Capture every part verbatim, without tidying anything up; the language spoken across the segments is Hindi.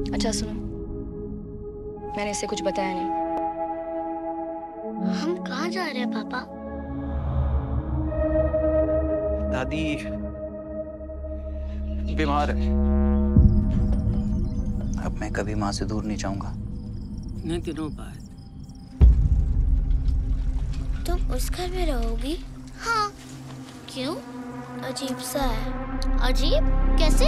अच्छा सुनो, मैंने इससे कुछ बताया नहीं। हम कहाँ जा रहे हैं पापा? दादी बीमार है। अब मैं कभी माँ से दूर नहीं जाऊंगा। इतने दिनों बाद तुम उस घर में रहोगी? हाँ। क्यों? अजीब सा है। अजीब? कैसे?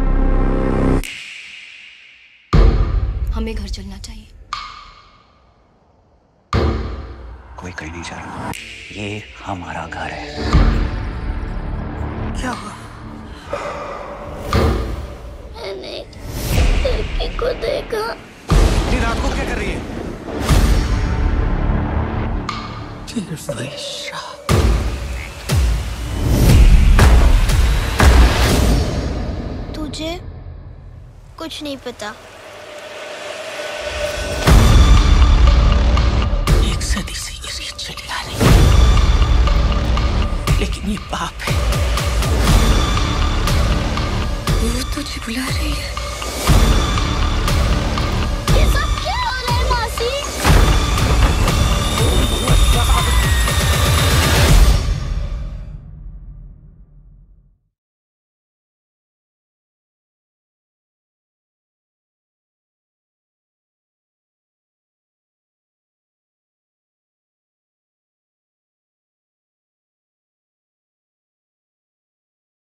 हमें घर चलना चाहिए। कोई कहीं नहीं जा रहा, ये हमारा घर है। क्या हुआ? मैंने लड़की को देखा। ये रात को क्या कर रही है? तुझे कुछ नहीं पता। एक सदी से ये रीत चली आ रही है, लेकिन ये पाप है। वो तुझे बुला रही है।